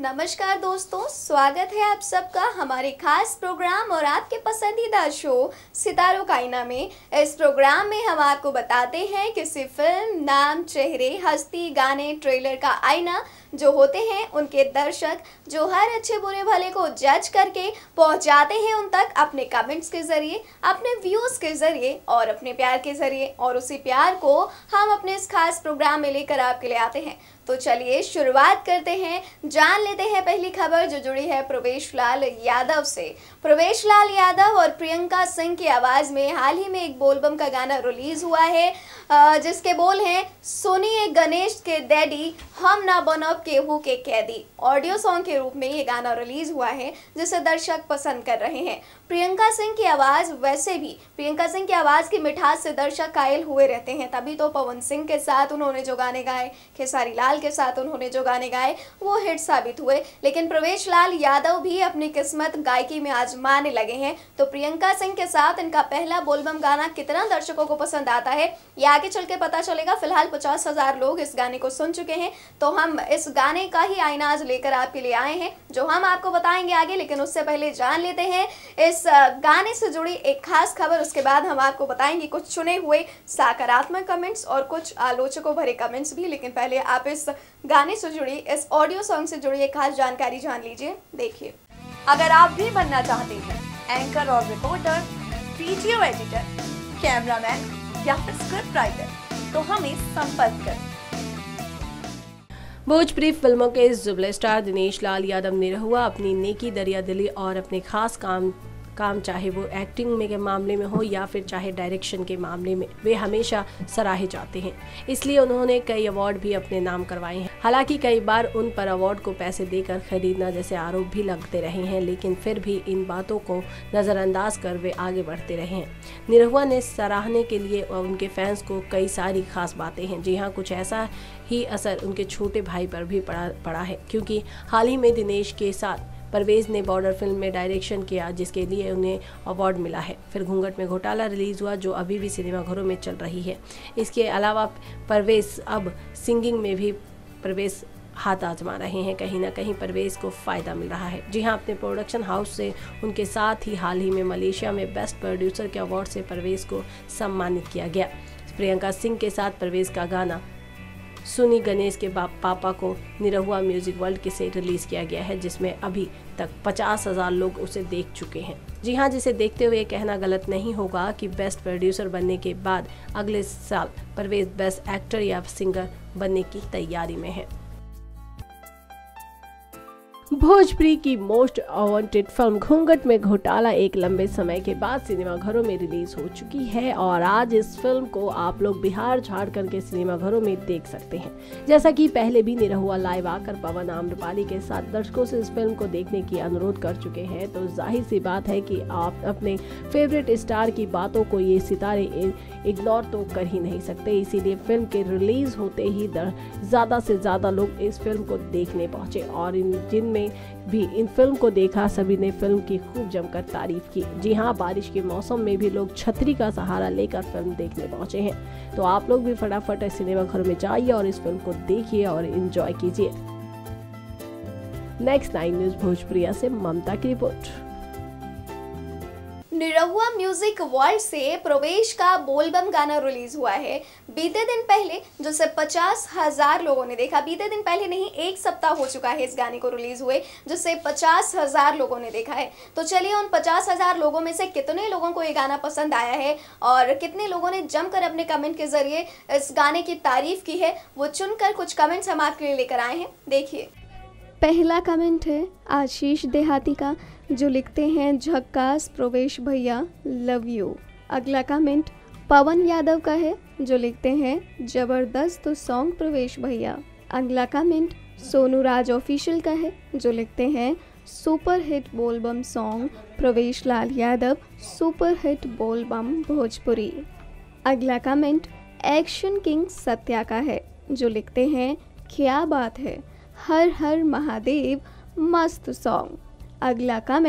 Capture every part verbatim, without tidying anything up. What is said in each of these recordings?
नमस्कार दोस्तों, स्वागत है आप सबका हमारे खास प्रोग्राम और आपके पसंदीदा शो सितारों का आईना में। इस प्रोग्राम में हम आपको बताते हैं किसी फिल्म, नाम, चेहरे, हस्ती, गाने, ट्रेलर का आईना जो होते हैं उनके दर्शक, जो हर अच्छे बुरे भले को जज करके पहुंचाते हैं उन तक अपने कमेंट्स के जरिए, अपने व्यूज के जरिए और अपने प्यार के जरिए। और उसी प्यार को हम अपने इस खास प्रोग्राम में लेकर आपके लिए आते हैं। तो चलिए शुरुआत करते हैं, जान लेते हैं पहली खबर जो जुड़ी है प्रवेश लाल यादव से। प्रवेश लाल यादव और प्रियंका सिंह की आवाज़ में हाल ही में एक बोलबम का गाना रिलीज हुआ है, जिसके बोल हैं, सुनिए गणेश के डैडी हम ना बनब केहू के कैदी। ऑडियो सॉन्ग के रूप में ये गाना रिलीज हुआ है जिसे दर्शक पसंद कर रहे हैं। प्रियंका सिंह की आवाज़, वैसे भी प्रियंका सिंह की आवाज़ की मिठास से दर्शक कायल हुए रहते हैं, तभी तो पवन सिंह के साथ उन्होंने जो गाने गाए, खेसारी लाल के साथ उन्होंने जो गाने गाए वो हिट साबित हुए। लेकिन प्रवेश लाल यादव भी अपनी किस्मत गायकी में आजमाने लगे हैं। तो प्रियंका सिंह के साथ इनका पहला बोलबम गाना कितना दर्शकों को पसंद आता है ये आगे चल के पता चलेगा। फिलहाल पचास हजार लोग इस गाने को सुन चुके हैं, तो हम इस गाने का ही आईना आज लेकर आपके लिए आए हैं जो हम आपको बताएंगे आगे। लेकिन उससे पहले जान लेते हैं इस गाने से जुड़ी एक खास खबर, उसके बाद हम आपको बताएंगे कुछ चुने हुए सकारात्मक कमेंट्स और कुछ आलोचकों भरे कमेंट्स भी। लेकिन पहले आप इस गाने से जुड़ी, इस ऑडियो सॉन्ग से जुड़ी एक खास जानकारी जान लीजिए, देखिए। अगर आप भी बनना चाहते हैं एंकर और रिपोर्टर, वीडियो एडिटर, कैमरामैन या फिर स्क्रिप्ट राइटर, तो हमें संपर्क करें। भोजपुरी फिल्मों के जुबले स्टार दिनेश लाल यादव निरहुआ अपनी नेकी, दरिया दिली और अपने खास काम काम चाहे वो एक्टिंग में के मामले में हो या फिर चाहे डायरेक्शन के मामले में, वे हमेशा सराहे जाते हैं। इसलिए उन्होंने कई अवार्ड भी अपने नाम करवाए हैं। हालांकि कई बार उन पर अवार्ड को पैसे देकर खरीदना जैसे आरोप भी लगते रहे हैं, लेकिन फिर भी इन बातों को नज़रअंदाज कर वे आगे बढ़ते रहे हैं। निरहुआ ने सराहने के लिए और उनके फैंस को कई सारी खास बातें हैं। जी हाँ, कुछ ऐसा ही असर उनके छोटे भाई पर भी पड़ा पड़ा है, क्योंकि हाल ही में दिनेश के साथ परवेज ने बॉर्डर फिल्म में डायरेक्शन किया, जिसके लिए उन्हें अवार्ड मिला है। फिर घूंघट में घोटाला रिलीज हुआ जो अभी भी सिनेमाघरों में चल रही है। इसके अलावा परवेज अब सिंगिंग में भी परवेज हाथ आजमा रहे हैं। कहीं ना कहीं परवेज को फ़ायदा मिल रहा है। जी हाँ, अपने प्रोडक्शन हाउस से उनके साथ ही हाल ही में मलेशिया में बेस्ट प्रोड्यूसर के अवार्ड से परवेज को सम्मानित किया गया। प्रियंका सिंह के साथ परवेज का गाना सुनी गणेश के पापा को निरहुआ म्यूजिक वर्ल्ड के से रिलीज किया गया है, जिसमें अभी तक पचास हजार लोग उसे देख चुके हैं। जी हाँ, जिसे देखते हुए कहना गलत नहीं होगा कि बेस्ट प्रोड्यूसर बनने के बाद अगले साल परवेज बेस्ट एक्टर या सिंगर बनने की तैयारी में है। भोजपुरी की मोस्ट अवांटेड फिल्म घूंघट में घोटाला एक लंबे समय के बाद सिनेमाघरों में रिलीज हो चुकी है और आज इस फिल्म को आप लोग बिहार झारखंड के सिनेमाघरों में देख सकते हैं। जैसा कि पहले भी निरहुआ लाइव आकर पवन आम्रपाली के साथ दर्शकों से इस फिल्म को देखने की अनुरोध कर चुके हैं, तो जाहिर सी बात है कि आप अपने फेवरेट स्टार की बातों को ये सितारे इग्नोर तो कर ही नहीं सकते। इसीलिए फिल्म के रिलीज होते ही ज्यादा से ज्यादा लोग इस फिल्म को देखने पहुंचे और इन जिनमें भी इन फिल्म को देखा सभी ने फिल्म की खूब जमकर तारीफ की। जी हाँ, बारिश के मौसम में भी लोग छतरी का सहारा लेकर फिल्म देखने पहुंचे हैं। तो आप लोग भी फटाफट सिनेमा घर में जाइए और इस फिल्म को देखिए और एंजॉय कीजिए। नेक्स्ट नाइन न्यूज भोजपुरिया से ममता की रिपोर्ट। निरहुआ म्यूजिक वर्ल्ड से प्रवेश का बोलबम गाना रिलीज हुआ है बीते दिन पहले, जिसे पचास हजार लोगों ने देखा। बीते दिन पहले नहीं, एक सप्ताह हो चुका है इस गाने को रिलीज हुए, जिसे पचास हजार लोगों ने देखा है। तो चलिए उन पचास हजार लोगों में से कितने लोगों को ये गाना पसंद आया है और कितने लोगों ने जमकर अपने कमेंट के जरिए इस गाने की तारीफ की है, वो चुनकर कुछ कमेंट्स हम आपके लिए लेकर आए हैं, देखिए। पहला कमेंट है आशीष देहाती का, जो लिखते हैं, झक्कास प्रवेश भैया, लव यू। अगला कमेंट पवन यादव का है, जो लिखते हैं, जबरदस्त सॉन्ग प्रवेश भैया। अगला कमेंट सोनू राज ऑफिशियल का है, जो लिखते हैं, सुपर हिट बोलबम सॉन्ग प्रवेश लाल यादव, सुपर हिट बोलबम भोजपुरी। अगला कमेंट एक्शन किंग सत्या का है, जो लिखते हैं, क्या बात है, हर हर महादेव, मस्त सॉन्ग। अगला कमेंट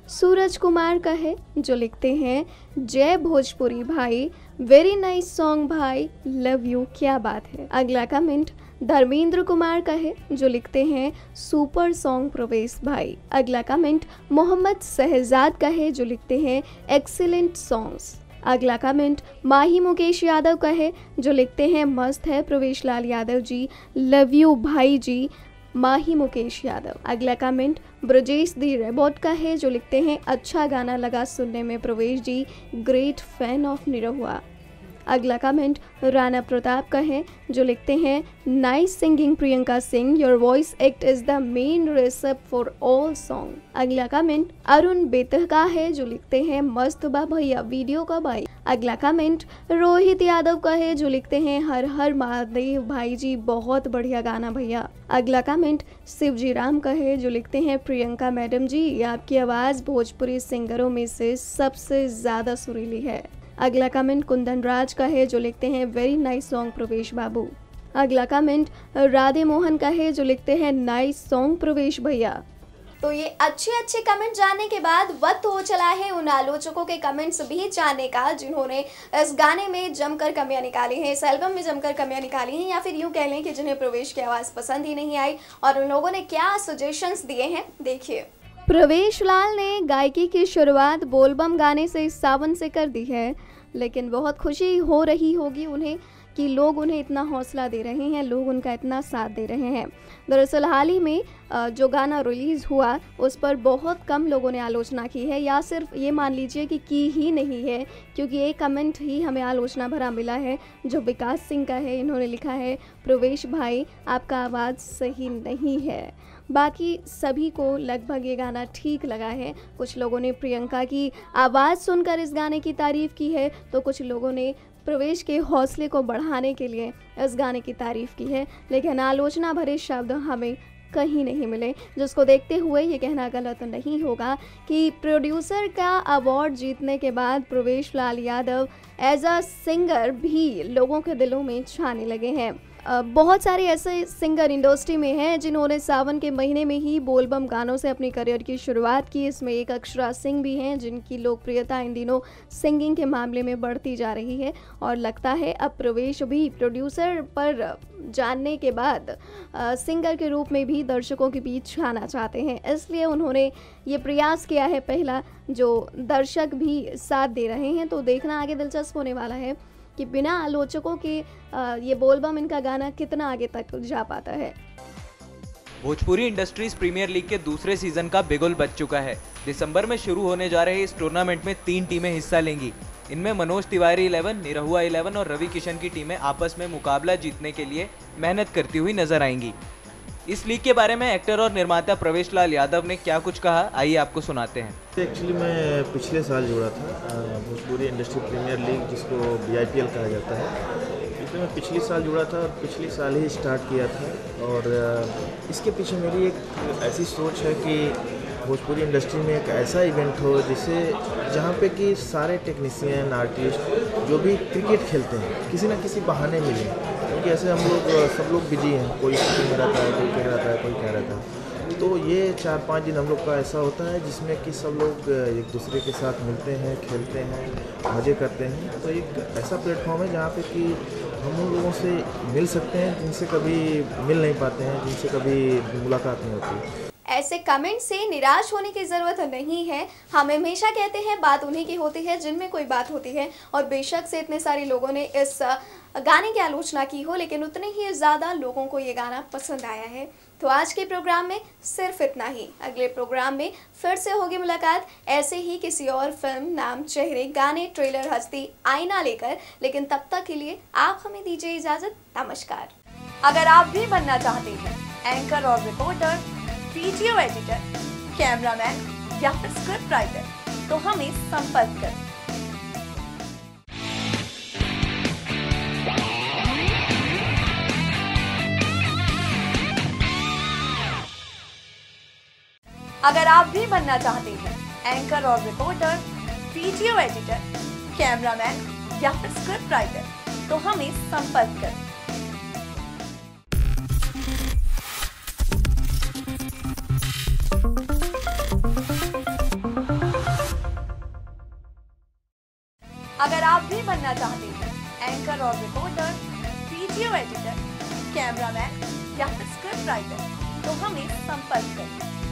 सूरज कुमार का है जो लिखते हैं जय भोजपुरी भाई, वेरी नाइस सॉन्ग भाई, लव यू, क्या बात है। अगला कमेंट धर्मेंद्र कुमार का है जो लिखते हैं सुपर सॉन्ग प्रवेश भाई। अगला कमेंट मोहम्मद शहजाद का है जो लिखते हैं एक्सीलेंट सॉन्ग्स। अगला कमेंट माही मुकेश यादव का है जो लिखते हैं मस्त है प्रवेश लाल यादव जी, लव यू भाई जी, माही मुकेश यादव। अगला कमेंट ब्रजेश दी रेबोट का है जो लिखते हैं अच्छा गाना लगा सुनने में Pravesh ji, great fan of Nirahua. अगला कमेंट राणा प्रताप का है जो लिखते हैं nice singing Priyanka Singh, your voice act is the main recipe for all song. अगला कमेंट अरुण बेतह का है जो लिखते हैं मस्त बा भैया, वीडियो कब आई। अगला कमेंट रोहित यादव का है जो लिखते हैं हर हर महादेव भाई जी, बहुत बढ़िया गाना भैया। अगला कमेंट शिवजी राम का है जो लिखते हैं प्रियंका मैडम जी, आपकी आवाज़ भोजपुरी सिंगरों में से सबसे ज़्यादा सुरीली है। अगला कमेंट कुंदन राज का है जो लिखते हैं वेरी नाइस सॉन्ग प्रवेश बाबू। अगला कमेंट राधे मोहन का है जो लिखते हैं नाइस सॉन्ग प्रवेश भैया। तो ये अच्छे अच्छे कमेंट जानने के बाद वक्त हो चला है उन आलोचकों के कमेंट्स भी जानने का जिन्होंने इस गाने में जमकर कमियां निकाली हैं, इस एल्बम में जमकर कमियां निकाली हैं, या फिर यूँ कह लें कि जिन्हें प्रवेश की आवाज़ पसंद ही नहीं आई और उन लोगों ने क्या सजेशंस दिए हैं, देखिए। प्रवेश लाल ने गायकी की शुरुआत बोलबम गाने से सावन से कर दी है, लेकिन बहुत खुशी हो रही होगी उन्हें कि लोग उन्हें इतना हौसला दे रहे हैं, लोग उनका इतना साथ दे रहे हैं। दरअसल हाल ही में जो गाना रिलीज़ हुआ उस पर बहुत कम लोगों ने आलोचना की है, या सिर्फ ये मान लीजिए कि की ही नहीं है, क्योंकि एक कमेंट ही हमें आलोचना भरा मिला है जो विकास सिंह का है। इन्होंने लिखा है प्रवेश भाई आपका आवाज़ सही नहीं है। बाकी सभी को लगभग ये गाना ठीक लगा है। कुछ लोगों ने प्रियंका की आवाज़ सुनकर इस गाने की तारीफ़ की है, तो कुछ लोगों ने प्रवेश के हौसले को बढ़ाने के लिए इस गाने की तारीफ़ की है, लेकिन आलोचना भरे शब्द हमें कहीं नहीं मिले, जिसको देखते हुए ये कहना गलत नहीं होगा कि प्रोड्यूसर का अवार्ड जीतने के बाद Pravesh Lal Yadav as a singer भी लोगों के दिलों में छाने लगे हैं। बहुत सारे ऐसे सिंगर इंडस्ट्री में हैं जिन्होंने सावन के महीने में ही बोलबम गानों से अपनी करियर की शुरुआत की। इसमें एक अक्षरा सिंह भी हैं जिनकी लोकप्रियता इन दिनों सिंगिंग के मामले में बढ़ती जा रही है, और लगता है अब प्रवेश भी प्रोड्यूसर पर जानने के बाद आ, सिंगर के रूप में भी दर्शकों के बीच छाना चाहते हैं। इसलिए उन्होंने ये प्रयास किया है पहला, जो दर्शक भी साथ दे रहे हैं। तो देखना आगे दिलचस्प होने वाला है कि बिना आलोचकों के ये बोलबम इनका गाना कितना आगे तक जा पाता है। भोजपुरी इंडस्ट्रीज प्रीमियर लीग के दूसरे सीजन का बिगुल बज चुका है। दिसंबर में शुरू होने जा रहे इस टूर्नामेंट में तीन टीमें हिस्सा लेंगी। इनमें मनोज तिवारी इलेवन, निरहुआ इलेवन और रवि किशन की टीमें आपस में मुकाबला जीतने के लिए मेहनत करती हुई नजर आएंगी। इस लीग के बारे में एक्टर और निर्माता प्रवेश लाल यादव ने क्या कुछ कहा, आइए आपको सुनाते हैं। एक्चुअली मैं पिछले साल जुड़ा था भोजपुरी इंडस्ट्री प्रीमियर लीग, जिसको बी आई पी एल कहा जाता है। इसमें मैं पिछले साल जुड़ा था और पिछले साल ही स्टार्ट किया था, और इसके पीछे मेरी एक ऐसी सोच है कि भोजपुरी इंडस्ट्री में एक ऐसा इवेंट हो जिसे जहाँ पे कि सारे टेक्नीशियन, आर्टिस्ट जो भी क्रिकेट खेलते हैं किसी न किसी बहाने मिले, क्योंकि ऐसे हम लोग सब लोग बिजी हैं, कोई शूटिंग में रहता है, कोई कह रहता है, कोई कह रहता है। तो ये चार पाँच दिन हम लोग का ऐसा होता है जिसमें कि सब लोग एक दूसरे के साथ मिलते हैं, खेलते हैं, मज़े करते हैं। तो एक ऐसा प्लेटफॉर्म है जहाँ पे कि हम उन लोगों से मिल सकते हैं जिनसे कभी मिल नहीं पाते हैं, जिनसे कभी मुलाकात नहीं होती। ऐसे कमेंट से निराश होने की ज़रूरत नहीं है। हम हमेशा कहते हैं बात उन्हीं की होती है जिनमें कोई बात होती है, और बेशक से इतने सारे लोगों ने इस गाने की आलोचना की हो, लेकिन उतने ही ज़्यादा लोगों को ये गाना पसंद आया है। तो आज के प्रोग्राम में सिर्फ इतना ही। अगले प्रोग्राम में फिर से होगी मुलाकात ऐसे ही किसी और फिल्म, नाम, चेहरे, गाने, ट्रेलर, हस्ती, आईना लेकर। लेकिन तब तक के लिए आप हमें दीजिए इजाज़त। नमस्कार। अगर आप भी बनना चाहते हैं एंकर और रिपोर्टर, वीडियो एडिटर, कैमरामैन या फिर स्क्रिप्ट राइटर, तो हमें संपर्क करें। अगर आप भी बनना चाहते हैं एंकर और रिपोर्टर, वीडियो एडिटर, कैमरामैन या फिर स्क्रिप्ट राइटर, तो हमें संपर्क करें। अगर आप भी बनना चाहते हैं एंकर और रिपोर्टर, वीडियो एडिटर, कैमरामैन या फिर स्क्रिप्ट राइटर, तो हमें संपर्क करें।